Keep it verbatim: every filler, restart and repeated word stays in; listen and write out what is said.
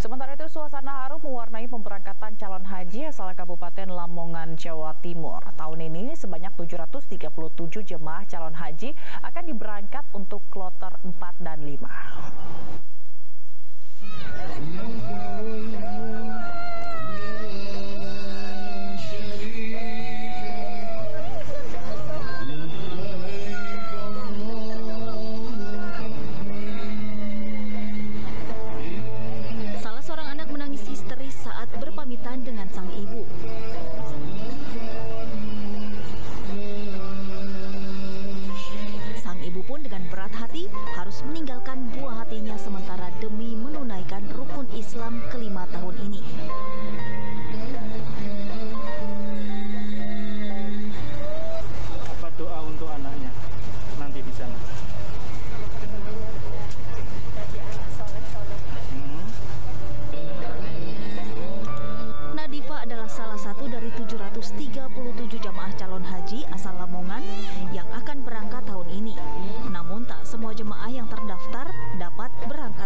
Sementara itu, suasana haru mewarnai pemberangkatan calon haji asal Kabupaten Lamongan, Jawa Timur. Tahun ini sebanyak tujuh ratus tiga puluh tujuh jemaah calon haji akan diberangkat untuk kloter empat dan lima. Saat berpamitan dengan sang ibu. Sang ibu pun dengan berat hati harus meninggalkan buah hatinya sementara demi menunaikan rukun Islam kelima tahun ini. Apa doa untuk anaknya nanti di sana? Adalah salah satu dari tujuh ratus tiga puluh tujuh jamaah calon haji asal Lamongan yang akan berangkat tahun ini. Namun tak semua jemaah yang terdaftar dapat berangkat